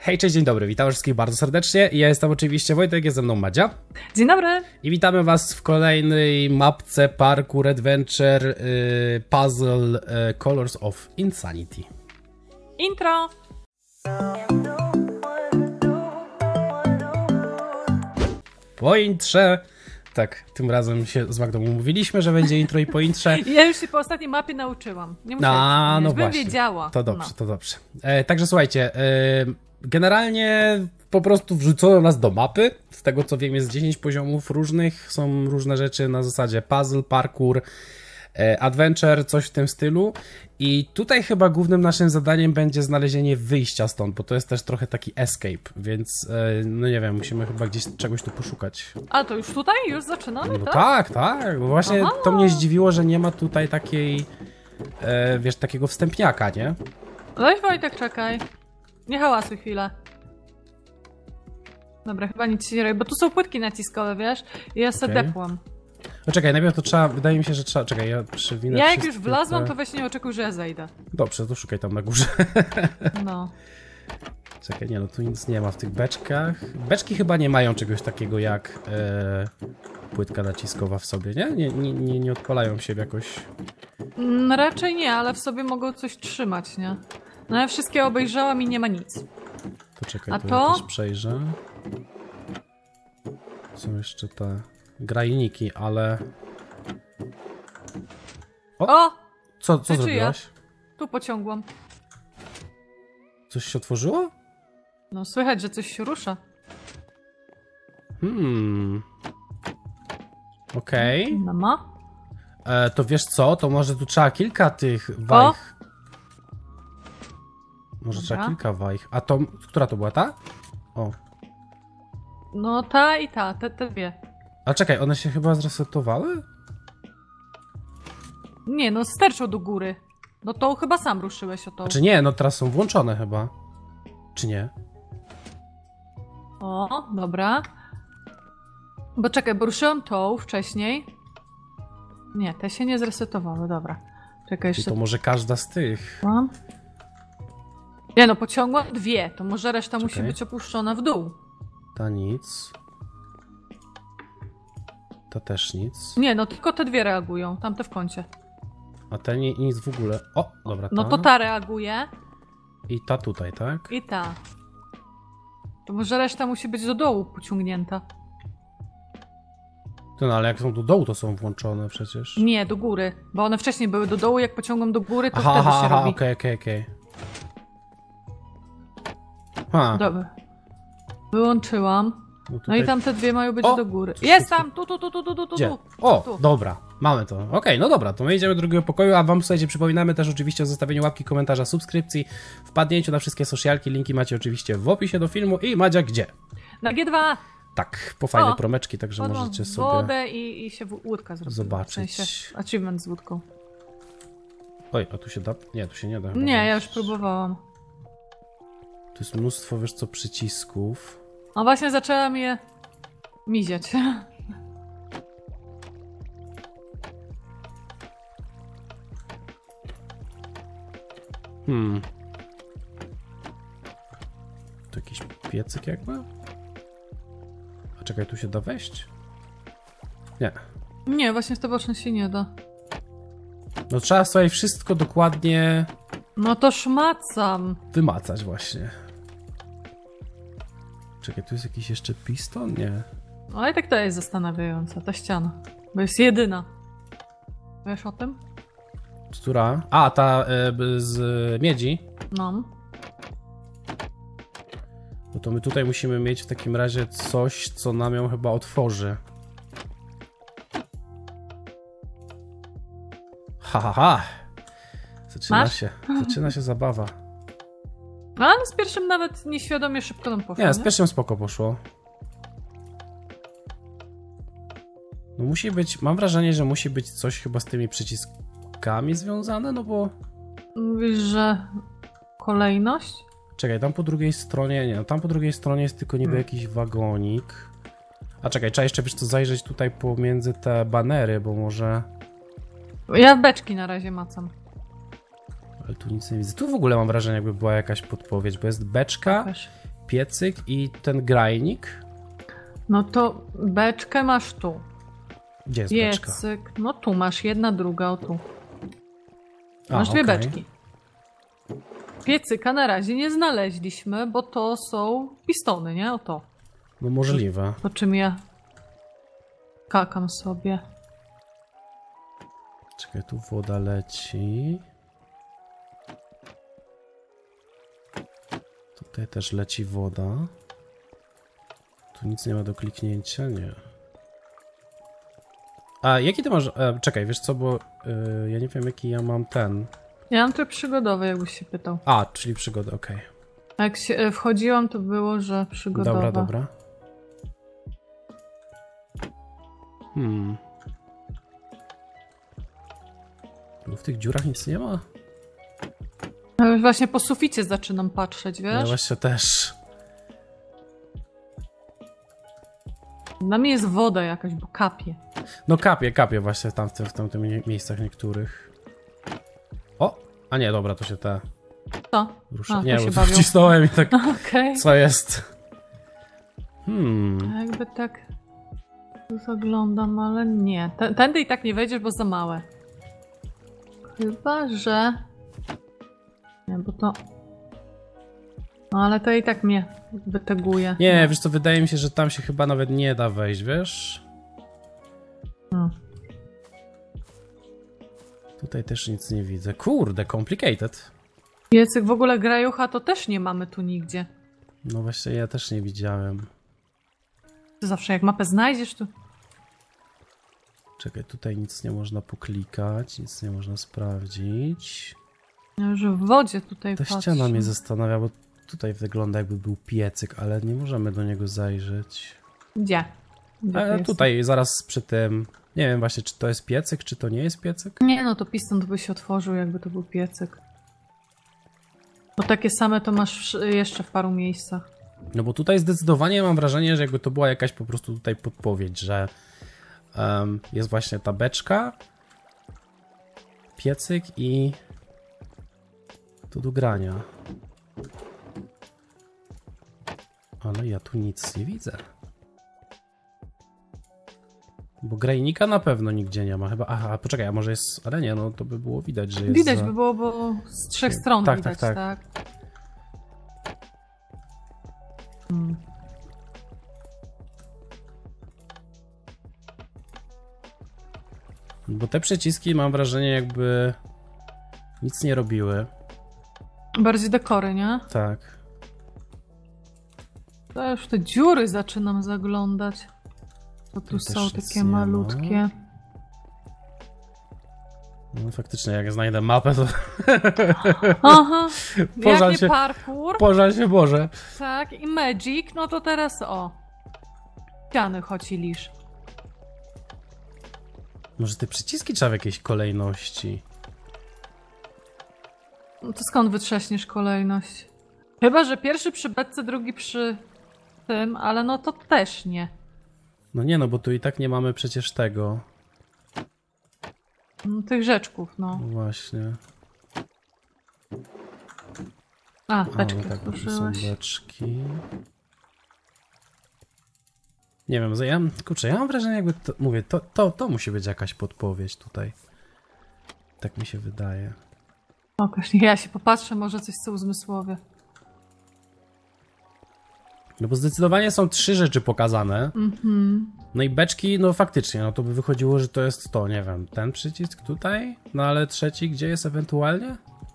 Hej, cześć, dzień dobry, witam wszystkich bardzo serdecznie. Ja jestem oczywiście Wojtek, jest ze mną Madzia. Dzień dobry. I witamy was w kolejnej mapce Parkour Adventure Puzzle Colors of Insanity. Intro. Po intrze. Tak, tym razem się z Magdą umówiliśmy, że będzie intro i po intrze. Ja już się po ostatniej mapie nauczyłam. Nie musiałam no bym właśnie. wiedziała. To dobrze, to dobrze. Także słuchajcie, generalnie po prostu wrzucono nas do mapy. Z tego co wiem jest 10 poziomów różnych. Są różne rzeczy na zasadzie puzzle, parkour, adventure, coś w tym stylu. I tutaj chyba głównym naszym zadaniem będzie znalezienie wyjścia stąd, bo to jest też trochę taki escape, więc no nie wiem, musimy chyba gdzieś czegoś tu poszukać. A to już tutaj? Już zaczynamy, No tak? tak. Właśnie to mnie zdziwiło, że nie ma tutaj takiej, wiesz, takiego wstępniaka, nie? Weź Wojtek, czekaj. Nie hałasuj chwilę. Dobra, chyba nic się nie robi, bo tu są płytki naciskowe, wiesz? I ja sobie depłam. No czekaj, najpierw to trzeba, wydaje mi się, że trzeba, czekaj, ja przewinę. Ja jak już wlazłam, to weź nie oczekuj, że ja zejdę. Dobrze, to szukaj tam na górze. No. Czekaj, nie no, tu nic nie ma w tych beczkach. Beczki chyba nie mają czegoś takiego jak płytka naciskowa w sobie, nie? Nie odpalają się jakoś... Raczej nie, ale w sobie mogą coś trzymać, nie? No ja wszystkie obejrzałam i nie ma nic. To czekaj, a to to? Ja też przejrzę. Są jeszcze te grajniki, ale... O! Co zrobiłaś? Tu pociągłam. Coś się otworzyło? No słychać, że coś się rusza. Okej. Mama? To wiesz co, to może tu trzeba kilka tych wajch. Może trzeba kilka wajch. A to, która to była ta? O. No ta i ta, te dwie. A czekaj, one się chyba zresetowały? Nie, no sterczą do góry. No to chyba sam ruszyłeś o to. Znaczy nie, no teraz są włączone chyba. Czy nie? O, dobra. Bo czekaj, bo ruszyłam tą wcześniej. Nie, te się nie zresetowały, dobra. Czekaj jeszcze. I to może każda z tych. Nie no, pociągłam dwie, to może reszta musi być opuszczona w dół. Ta nic. Ta też nic. Nie, no tylko te dwie reagują, tamte w kącie. A te nic w ogóle. O, dobra, ta. No to ta reaguje. I ta tutaj, tak? I ta. To może reszta musi być do dołu pociągnięta. No ale jak są do dołu, to są włączone przecież. Nie, do góry. Bo one wcześniej były do dołu, jak pociągam do góry, to wtedy się robi. Okej. Dobra. Wyłączyłam. No, No i tam te dwie mają być do góry. Coś Jest tam! Tu. Gdzie? O, tu. dobra, mamy to. Okej, no dobra, to my idziemy do drugiego pokoju, a wam, słuchajcie, przypominamy też oczywiście o zostawieniu łapki, komentarza, subskrypcji, wpadnięciu na wszystkie socialki, linki macie oczywiście w opisie do filmu i Madzia gdzie? Na G2! Tak, po fajne promeczki, także możecie sobie wodę i się łódka zrobiła. zobaczyć. W sensie achievement z łódką. Oj, a tu się da? Nie, tu się nie da. Nie, ja już próbowałam. Tu jest mnóstwo, wiesz co, przycisków. A właśnie zaczęłam je miziać. Tu jakiś piecyk jakby? A czekaj, tu się da wejść? Nie. Nie, właśnie w to boczne się nie da. No trzeba sobie wszystko dokładnie No to szmacam. wymacać właśnie. Czekaj, tu jest jakiś jeszcze piston? Nie. Ale i tak to jest zastanawiająca, ta ściana. Bo jest jedyna. Wiesz o tym? Która? A, ta z miedzi. No. No to my tutaj musimy mieć w takim razie coś, co nam ją chyba otworzy. Ha. Zaczyna się zabawa. No, ale z pierwszym nawet nieświadomie szybko nam poszło. Nie, z pierwszym spoko poszło. No musi być, mam wrażenie, że musi być coś chyba z tymi przyciskami związane, no bo... Mówisz, że kolejność? Czekaj, tam po drugiej stronie, nie, tam po drugiej stronie jest tylko niby jakiś wagonik. A czekaj, trzeba jeszcze, wiesz co, zajrzeć tutaj pomiędzy te banery, bo może... Ja beczki na razie macam. Ale tu nic nie widzę. Tu w ogóle mam wrażenie, jakby była jakaś podpowiedź, bo jest beczka piecyk i ten grajnik. No to beczkę masz tu. Gdzie jest beczka? Piecyk, no tu masz jedna, druga, o tu. Masz dwie okej. beczki. Piecyka na razie nie znaleźliśmy, bo to są pistony, nie? O to. No możliwe. Po czym ja kakam sobie. Czekaj, tu woda leci. Tutaj też leci woda. Tu nic nie ma do kliknięcia, nie. A jaki ty masz... czekaj, wiesz co, bo ja nie wiem jaki ja mam ten... Ja mam tryb przygodowy, jakbyś się pytał. A, czyli przygoda, okej. A jak się wchodziłam, to było, że przygodowa. Dobra. Bo w tych dziurach nic nie ma? No już właśnie po suficie zaczynam patrzeć, Ja wiesz? właśnie też. Dla mnie jest woda jakaś, bo kapie. No kapie właśnie w tamtych miejscach niektórych. O! A nie, dobra, to się te Co? ruszy. A, Nie, to się bo tu bawią. wcisnąłem i tak... Okej. Co jest? Jakby tak tu zaglądam, ale nie. Tędy i tak nie wejdziesz, bo za małe. Chyba, że... Nie, bo to... No ale to i tak mnie wyteguje. Nie, wiesz co, wydaje mi się, że tam się chyba nawet nie da wejść, wiesz? Tutaj też nic nie widzę. Kurde, complicated. Piecyk w ogóle grajucha to też nie mamy tu nigdzie. No właśnie, ja też nie widziałem. To zawsze jak mapę znajdziesz, to... Czekaj, tutaj nic nie można poklikać, nic nie można sprawdzić. Ja już w wodzie tutaj Ta patrzę. ściana mnie zastanawia, bo tutaj wygląda jakby był piecyk, ale nie możemy do niego zajrzeć. Gdzie? Gdzie Ale to jest? tutaj zaraz przy tym... Nie wiem właśnie, czy to jest piecyk, czy to nie jest piecyk? Nie, no to piston by się otworzył, jakby to był piecyk. Bo takie same to masz jeszcze w paru miejscach. No bo tutaj zdecydowanie mam wrażenie, że jakby to była jakaś po prostu tutaj podpowiedź, że jest właśnie ta beczka, piecyk i to do grania. Ale ja tu nic nie widzę. Bo grajnika na pewno nigdzie nie ma chyba. Aha, poczekaj, a może jest... Ale nie, no to by było widać, że jest... Widać by było, bo z trzech stron Tak, widać, tak. tak? Bo te przyciski mam wrażenie jakby nic nie robiły. Bardziej dekory, nie? Tak. To już te dziury zaczynam zaglądać. To tu Tu też są nic takie nie ma. malutkie. No faktycznie, jak znajdę mapę, to Aha, Pożal jak nie się- parkour, pożal się Boże. tak, i magic, no to teraz o. Ściany choć i lisz. Może te przyciski trzeba w jakiejś kolejności. No to skąd wytrzaśniesz kolejność? Chyba, że pierwszy przy beczce, drugi przy tym, ale no to też nie. No nie, no bo tu i tak nie mamy przecież tego. No, tych rzeczków, no. No właśnie. A, A, beczki no tak, tu są otworzyłeś. beczki. Nie wiem, kurczę, ja mam wrażenie jakby, mówię, to musi być jakaś podpowiedź tutaj. Tak mi się wydaje. Pokaż, niech ja się popatrzę, może coś co uzmysłowie. No bo zdecydowanie są 3 rzeczy pokazane. No i beczki, no faktycznie, no to by wychodziło, że to jest to, nie wiem, ten przycisk tutaj, no ale trzeci gdzie jest ewentualnie?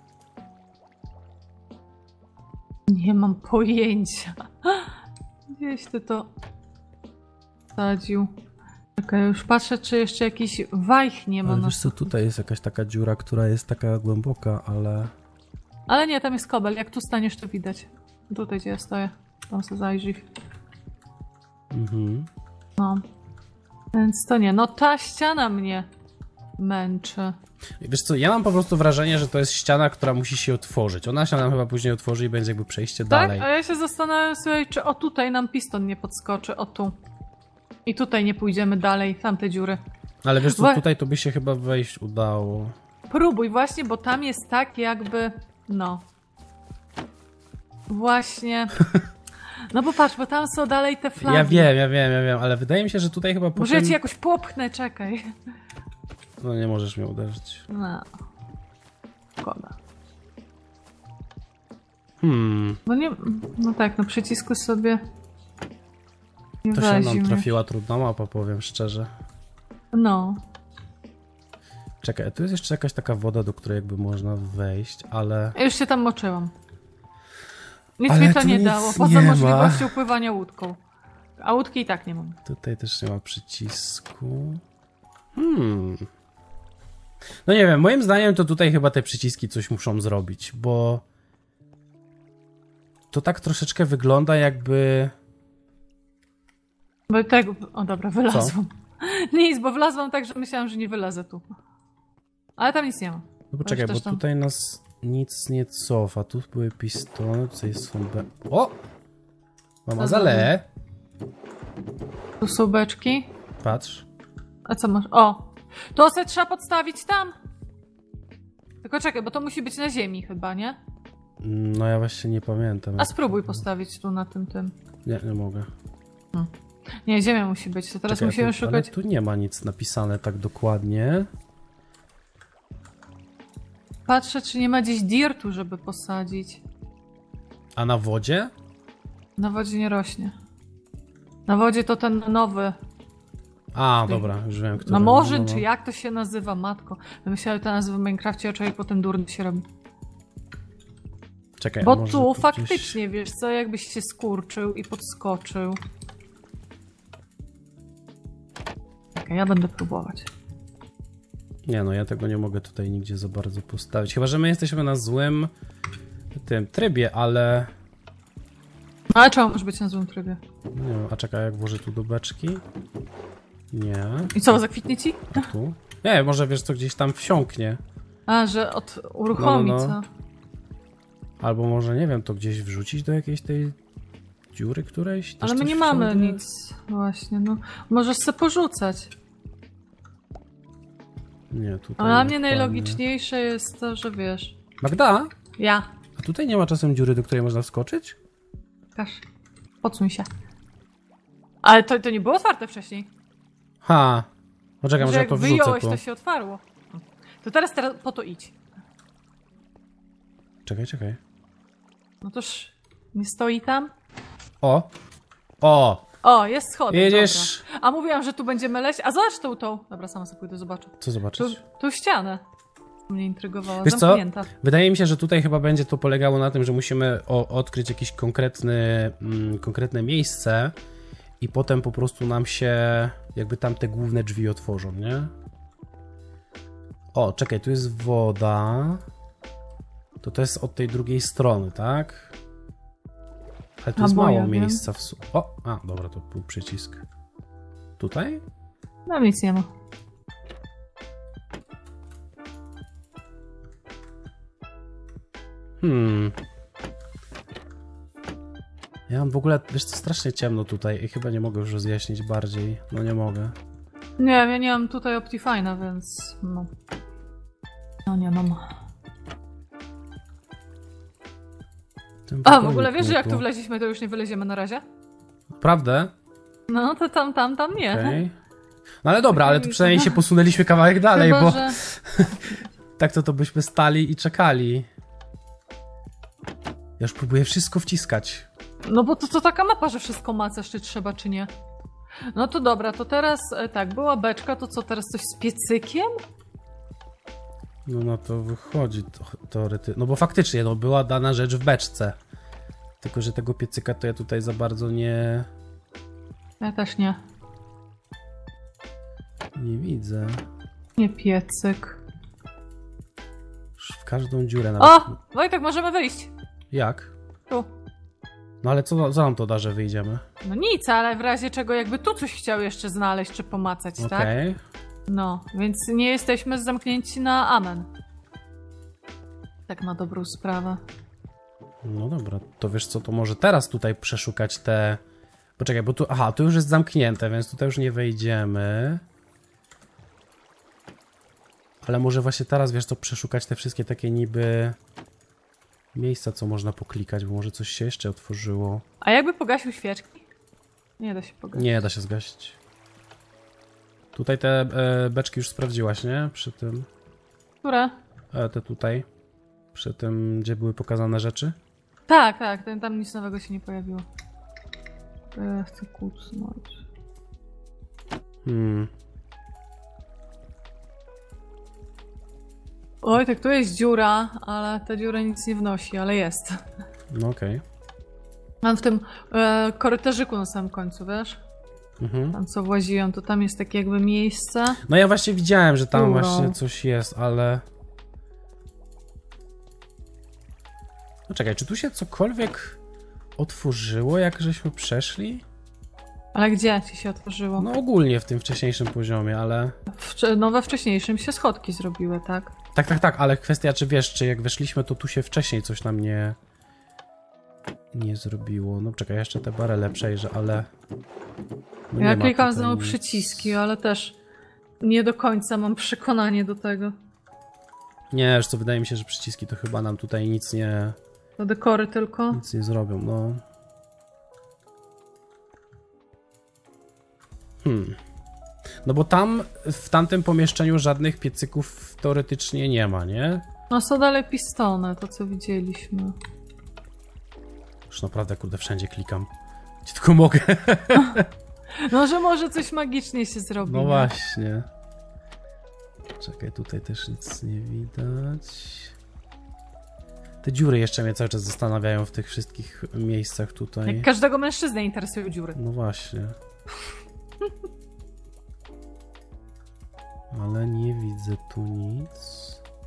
Nie mam pojęcia. Gdzieś ty to wsadził. Czekaj, już patrzę, czy jeszcze jakiś wajch nie ma. Ale na wiesz co, tutaj jest jakaś taka dziura, która jest taka głęboka, ale... Ale nie, tam jest kobel. Jak tu staniesz, to widać. Tutaj, gdzie ja stoję. Tam sobie zajrzyj. No. Więc to nie. No ta ściana mnie męczy. Wiesz co, ja mam po prostu wrażenie, że to jest ściana, która musi się otworzyć. Ona się nam chyba później otworzy i będzie jakby przejście Tak? dalej. A ja się zastanawiam sobie, czy o tutaj nam piston nie podskoczy. O tu. I tutaj nie pójdziemy dalej. Tamte dziury. Ale wiesz co, Wła- tutaj to by się chyba wejść udało. Próbuj właśnie, bo tam jest tak jakby... No. Właśnie... No bo patrz, bo tam są dalej te flagi. Ja wiem, ale wydaje mi się, że tutaj chyba Może ja ci jakoś popchnę, czekaj. No nie możesz mnie uderzyć. No. Szkoda. Hmm. No tak, na przycisku sobie nie To się nam weźmie. trafiła trudna mapa, powiem szczerze. No. Czekaj, tu jest jeszcze jakaś taka woda, do której jakby można wejść, ale... Ja już się tam moczyłam. Nic Ale mi to tu nie nic dało, poza nie ma. możliwością pływania łódką. A łódki i tak nie mam. Tutaj też nie ma przycisku. No nie wiem, moim zdaniem to tutaj chyba te przyciski coś muszą zrobić, bo... To tak troszeczkę wygląda jakby... Bo tego... O dobra, wylazłam. Nic, bo wlazłam tak, że myślałam, że nie wylazę tu. Ale tam nic nie ma. No poczekaj, bo tam... tutaj nas nic nie cofa. Tu były pistony, tutaj są B... O! Mam azale. Tu są beczki. Patrz. A co masz? O! To se trzeba podstawić tam! Tylko czekaj, bo to musi być na ziemi chyba, nie? No ja właśnie nie pamiętam. A spróbuj postawić tu na tym. Nie mogę. Nie, ziemia musi być, to teraz Czekaj, musimy szukać... Ale tu nie ma nic napisane tak dokładnie. Patrzę, czy nie ma gdzieś dirtu, żeby posadzić. A na wodzie? Na wodzie nie rośnie. Na wodzie to ten nowy. A, dobra, już wiem, który. Na morzyn, no. czy jak to się nazywa, matko? Wymyślałem te nazwy w Minecrafcie, a człowiek potem durny się robi. Czekaj, Bo może tu gdzieś... faktycznie, wiesz co, jakbyś się skurczył i podskoczył. Okej, ja będę próbować. Nie no, ja tego nie mogę tutaj nigdzie za bardzo postawić. Chyba że my jesteśmy na złym tym trybie, ale... Ale czemu może być na złym trybie? Nie wiem, a czekaj, jak włożę tu do beczki? Nie. I co, zakwitnie ci? A tu? Nie, może wiesz co, gdzieś tam wsiąknie. A, że uruchomi, No. co? Albo może, nie wiem, to gdzieś wrzucić do jakiejś tej dziury którejś? Też Ale my coś nie mamy wsiądzie? nic. Właśnie, no. Możesz se porzucać. Nie, tutaj Ale dla nie mnie wpadnie. najlogiczniejsze jest to, że wiesz... Magda? Ja. A tutaj nie ma czasem dziury, do której można wskoczyć? Każ. Podsuń się. Ale to nie było otwarte wcześniej. Ha. Poczekaj, może ja jak to wrzucę wyjąłeś, tu. to się otwarło. To teraz po to idź. Czekaj. No toż nie stoi tam. O! O! O, jest schodek. Jedziesz. Dobra. A mówiłam, że tu będziemy leść. A zobacz tą. Dobra, sama sobie pójdę zobaczę. Co zobaczyć? Tu ścianę. Mnie intrygowała. Wiesz co? Zamknięta. Wydaje mi się, że tutaj chyba będzie to polegało na tym, że musimy odkryć jakieś konkretne miejsce i potem po prostu nam się jakby tam te główne drzwi otworzą, nie? O, czekaj, tu jest woda. To jest od tej drugiej strony, tak? Ale tu jest bo mało ja miejsca w O, dobra, to był przycisk. Tutaj? No nic nie ma. Ja mam w ogóle, wiesz co, strasznie ciemno tutaj i chyba nie mogę już rozjaśnić bardziej. No nie mogę. Nie, ja nie mam tutaj Optifine'a, więc no. No nie mam. A, w ogóle wiesz, że jak tu wleźliśmy, to już nie wyleziemy na razie? Prawda? No, to tam nie. Okay. No ale dobra, ale to przynajmniej się posunęliśmy kawałek dalej, Chyba, bo że... tak to byśmy stali i czekali. Ja już próbuję wszystko wciskać. No bo to taka mapa, że wszystko macasz, czy trzeba, czy nie. No to dobra, to teraz tak, była beczka, to co, teraz coś z piecykiem? No na to wychodzi teoretycznie. No bo faktycznie, no była dana rzecz w beczce. Tylko, że tego piecyka to ja tutaj za bardzo nie Ja też nie. widzę. Nie piecyk. Już w każdą dziurę nawet. O! Wojtek, możemy wyjść. Jak? Tu. No ale co nam to da, że wyjdziemy? No nic, ale w razie czego jakby tu coś chciał jeszcze znaleźć, czy pomacać, tak? Okej. No, więc nie jesteśmy zamknięci na amen. Tak na dobrą sprawę. No dobra, to wiesz co, to może teraz tutaj przeszukać te... Poczekaj, bo tu... Aha, tu już jest zamknięte, więc tutaj już nie wejdziemy. Ale może właśnie teraz, wiesz co, przeszukać te wszystkie takie niby... miejsca, co można poklikać, bo może coś się jeszcze otworzyło. A jakby pogasił świeczki? Nie da się pogasić. Nie da się zgasić. Tutaj te beczki już sprawdziłaś, nie? Przy tym... Które? Te tutaj. Przy tym, gdzie były pokazane rzeczy. Tak, tam nic nowego się nie pojawiło. Ja chcę kucnąć. Oj, tak tu jest dziura, ale ta dziura nic nie wnosi, ale jest. No okej. Mam w tym korytarzyku na samym końcu, wiesz? Tam co właziłem, to tam jest takie jakby miejsce. No ja właśnie widziałem, że tam Dziurą. właśnie coś jest, ale... No czekaj, czy tu się cokolwiek otworzyło, jak żeśmy przeszli? Ale gdzie ci się otworzyło? No ogólnie w tym wcześniejszym poziomie, ale... No we wcześniejszym się schodki zrobiły, tak? Tak, ale kwestia, czy wiesz, czy jak weszliśmy, to tu się wcześniej coś nam nie zrobiło. No czekaj, jeszcze te barele przejrzę, ale... No Ja nie ma klikam tutaj znowu nic. przyciski, ale też nie do końca mam przekonanie do tego. Nie, wiesz co, wydaje mi się, że przyciski to chyba nam tutaj nic nie Dekory tylko. zrobią, no. No bo tam, w tamtym pomieszczeniu żadnych piecyków teoretycznie nie ma, nie? No są dalej pistony, to co widzieliśmy. Już naprawdę, kurde, wszędzie klikam. Gdzie tylko mogę. No, że może coś magicznie się zrobi. No nie? właśnie. Czekaj, tutaj też nic nie widać. Te dziury jeszcze mnie cały czas zastanawiają w tych wszystkich miejscach tutaj. Jak każdego mężczyznę interesują dziury. No właśnie. Ale nie widzę tu nic.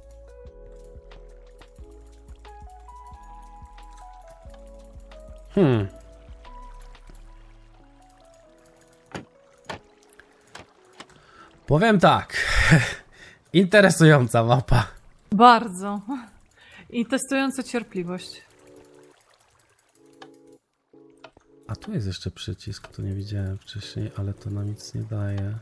Powiem tak. Interesująca mapa. Bardzo. I testująco cierpliwość. A tu jest jeszcze przycisk, to nie widziałem wcześniej, ale to nam nic nie daje.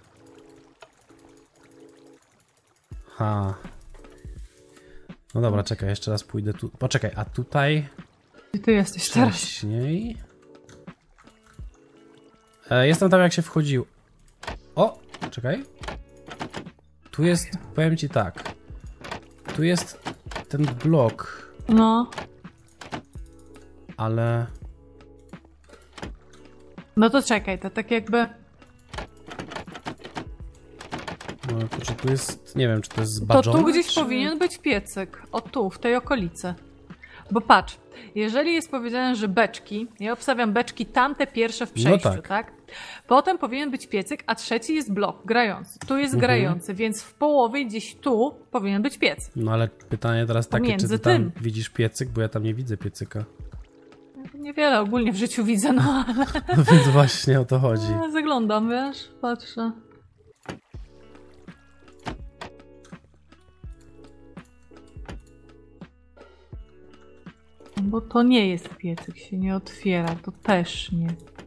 No dobra, czekaj, jeszcze raz pójdę tu. Poczekaj, a tutaj I ty jesteś teraz. wcześniej... Jestem tam, jak się wchodził. O! Czekaj. Tu jest, powiem ci tak. Tu jest ten blok, No. ale... No to czekaj, to tak jakby... No, kurczę, tu jest... Nie wiem, czy to jest To zbadżone, tu gdzieś czy... powinien być piecyk. O tu, w tej okolicy. Bo patrz, jeżeli jest powiedziane, że beczki, ja obstawiam beczki tamte pierwsze w przejściu, No tak. tak? Potem powinien być piecyk, a trzeci jest blok grający. Tu jest grający, więc w połowie gdzieś tu powinien być piec. No ale pytanie teraz takie, czy Pomiędzy ty tam tym. widzisz piecyk? Bo ja tam nie widzę piecyka. Niewiele ogólnie w życiu widzę, no ale No więc właśnie o to chodzi. zaglądam, wiesz, patrzę. Bo to nie jest piecyk, się nie otwiera, to też nie.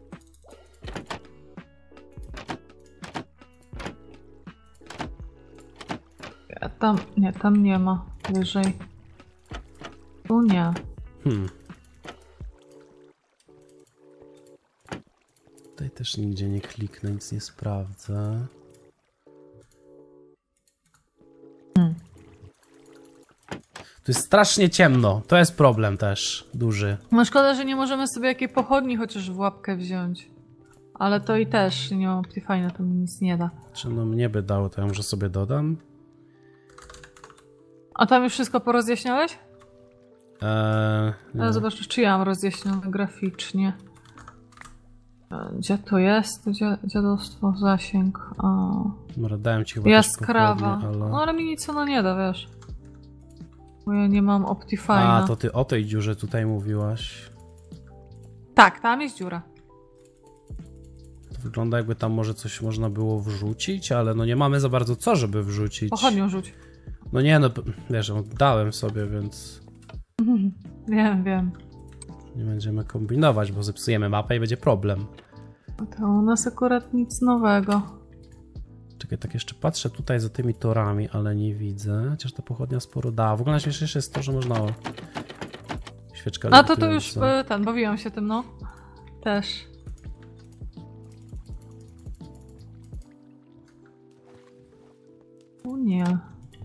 Tam nie ma wyżej. Tu nie. Tutaj też nigdzie nie kliknę, nic nie sprawdzę. Tu jest strasznie ciemno, to jest problem też duży. No szkoda, że nie możemy sobie jakiej pochodni chociaż w łapkę wziąć. Ale to i też nie mam Optifine'a, to mi nic nie da. Czy no mnie by dało, to ja może sobie dodam? A tam już wszystko porozjaśniałeś? Nie. Ale zobacz, czy ja mam rozjaśnione graficznie. Gdzie to jest? Dziadostwo, zasięg. Dobra, dałem ci chyba Jaskrawa. też pochodnie, ale... No ale mi nic ona nie da, wiesz. Bo ja nie mam Optifine'a. A, to ty o tej dziurze tutaj mówiłaś. Tak, tam jest dziura. To wygląda, jakby tam może coś można było wrzucić, ale no nie mamy za bardzo co, żeby wrzucić. Pochodnią rzuć. No nie, no wiesz, dałem sobie, więc Wiem. nie będziemy kombinować, bo zepsujemy mapę i będzie problem. To u nas akurat nic nowego. Czekaj, tak jeszcze patrzę tutaj za tymi torami, ale nie widzę. Chociaż ta pochodnia sporo da. W ogóle najśmieszniejsze jest to, że można świeczka A to już lewitująca. bawiłam się tym, no. Też. O nie.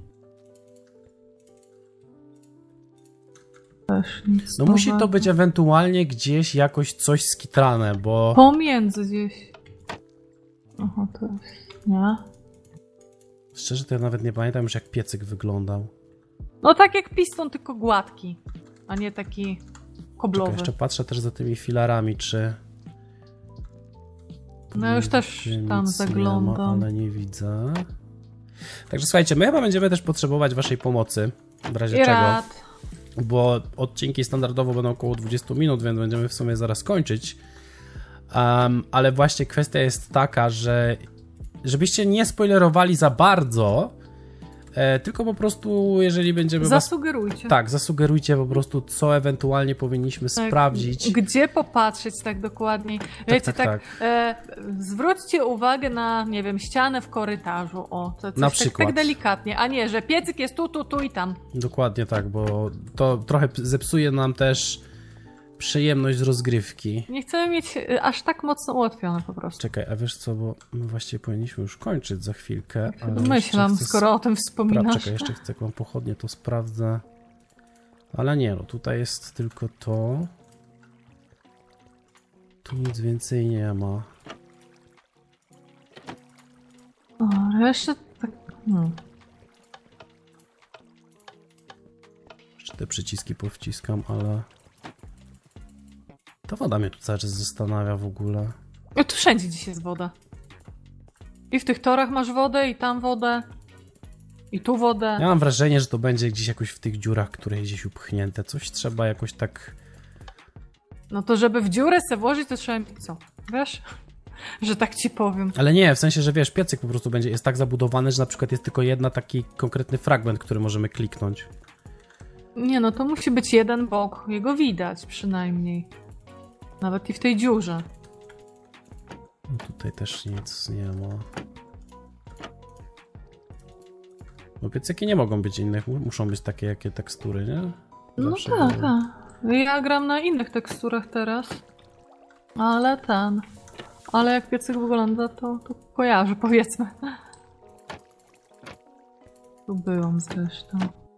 Też nic. No musi to nowego. być ewentualnie gdzieś jakoś coś skitrane, bo... Pomiędzy gdzieś. Aha, to jest... Nie. Szczerze to ja nawet nie pamiętam już jak piecyk wyglądał. No tak jak piston, tylko gładki. A nie taki koblowy. Czekaj, jeszcze patrzę też za tymi filarami, czy... No już też Nigdzie tam nic zaglądam. Nie ma, ale nie widzę. Także słuchajcie, my chyba będziemy też potrzebować waszej pomocy. W razie I czego. rad. Bo odcinki standardowo będą około 20 minut, więc będziemy w sumie zaraz kończyć. Ale właśnie kwestia jest taka, że żebyście nie spoilerowali za bardzo, tylko po prostu jeżeli będziemy Zasugerujcie. Tak, zasugerujcie po prostu, co ewentualnie powinniśmy Tak, sprawdzić. Gdzie popatrzeć tak dokładniej. Wiecie, tak. Zwróćcie uwagę na, nie wiem, ścianę w korytarzu. O, to coś Na tak, przykład. tak delikatnie, a nie, że piecyk jest tu i tam. Dokładnie tak, bo to trochę zepsuje nam też przyjemność z rozgrywki. Nie chcemy mieć aż tak mocno ułatwione po prostu. Czekaj, a wiesz co, bo my właściwie powinniśmy już kończyć za chwilkę. Ale Domyślam, jeszcze chcę skoro o tym wspominasz. Czekaj, jeszcze chcę jak mam pochodnie, to sprawdzę. Ale nie, no tutaj jest tylko to. Tu nic więcej nie ma. O, jeszcze tak... Jeszcze te przyciski powciskam, ale... Ta woda mnie tu cały czas zastanawia w ogóle. No tu wszędzie dziś jest woda. I w tych torach masz wodę, i tam wodę. I tu wodę. Ja mam wrażenie, że to będzie gdzieś jakoś w tych dziurach, które gdzieś upchnięte. Coś trzeba jakoś tak... No to żeby w dziurę se włożyć, to trzeba mieć co? Wiesz? Że tak ci powiem. Ale nie, w sensie, że wiesz, piecyk po prostu jest tak zabudowany, że na przykład jest tylko jedna taki konkretny fragment, który możemy kliknąć. Nie no, to musi być jeden bok. Jego widać przynajmniej. Nawet i w tej dziurze. No tutaj też nic nie ma. Bo piecyki nie mogą być innych, muszą być takie jakie tekstury, nie? Zawsze No tak, były. tak. Ja gram na innych teksturach teraz. Ale jak piecyk wygląda, to kojarzę, powiedzmy. Tu byłam zresztą.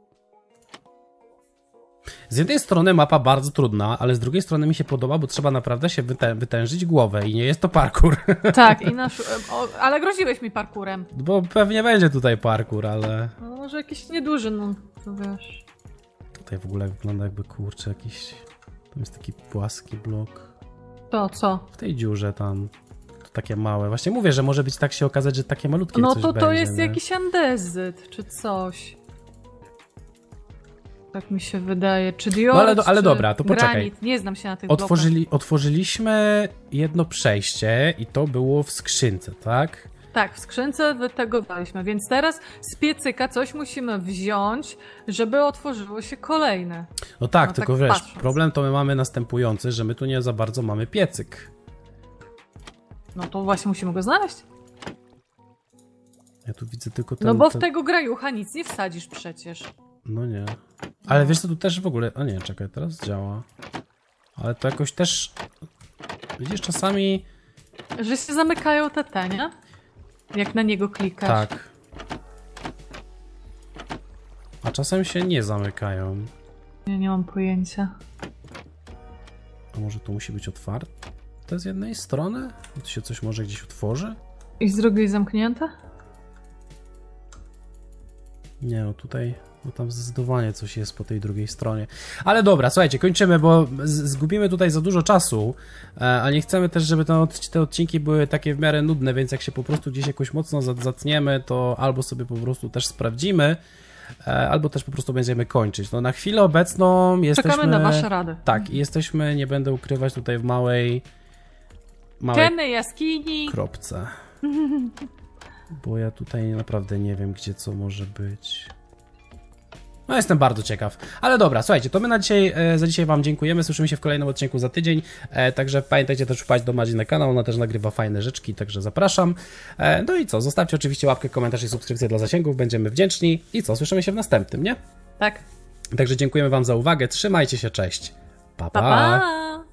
Z jednej strony mapa bardzo trudna, ale z drugiej strony mi się podoba, bo trzeba naprawdę się wytężyć głowę i nie jest to parkour. Tak, i ale groziłeś mi parkurem. Bo pewnie będzie tutaj parkour, ale... No może jakiś nieduży, no to wiesz. Tutaj w ogóle wygląda jakby, kurczę, jakiś... Tam jest taki płaski blok. To co? W tej dziurze tam... To takie małe. Właśnie mówię, że może być tak się okazać, że takie malutkie No coś to będzie, jest nie? jakiś andezyt, czy coś. Tak mi się wydaje. Czy diorz, ale czy dobra, to poczekaj. granit. Nie znam się na tych blokach. Otworzyliśmy jedno przejście i to było w skrzynce, tak? Tak, w skrzynce tego daliśmy, więc teraz z piecyka coś musimy wziąć, żeby otworzyło się kolejne. No tak, No tylko tak wiesz, patrząc. problem to my mamy następujący, że my tu nie za bardzo mamy piecyk. No to właśnie musimy go znaleźć. Ja tu widzę tylko ten... No bo w ten... tego grajucha nic nie wsadzisz przecież. No nie. Ale wiesz co, tu też w ogóle... O nie, czekaj, teraz działa. Ale to jakoś też... Widzisz, czasami... Że się zamykają te, nie? Jak na niego klikasz. Tak. A czasem się nie zamykają. Ja nie mam pojęcia. A może tu musi być otwarte z jednej strony? Tu się coś może gdzieś otworzy? I z drugiej zamknięte? Nie, no tutaj... No tam zdecydowanie coś jest po tej drugiej stronie. Ale dobra, słuchajcie, kończymy, bo zgubimy tutaj za dużo czasu, a nie chcemy też, żeby te odcinki były takie w miarę nudne, więc jak się po prostu gdzieś jakoś mocno zatniemy, to albo sobie po prostu też sprawdzimy, albo też po prostu będziemy kończyć. No na chwilę obecną jesteśmy... Czekamy na wasze rady. Tak, jesteśmy, nie będę ukrywać, tutaj w małej Ciemnej jaskini. kropce. Bo ja tutaj naprawdę nie wiem, gdzie co może być. No jestem bardzo ciekaw. Ale dobra, słuchajcie, to my za dzisiaj wam dziękujemy. Słyszymy się w kolejnym odcinku za tydzień. Także pamiętajcie też wpaść do Madzi na kanał. Ona też nagrywa fajne rzeczki, także zapraszam. No i co, zostawcie oczywiście łapkę, komentarz i subskrypcję dla zasięgów. Będziemy wdzięczni. I co, słyszymy się w następnym, nie? Tak. Także dziękujemy wam za uwagę. Trzymajcie się, cześć. Pa, Pa, pa. pa!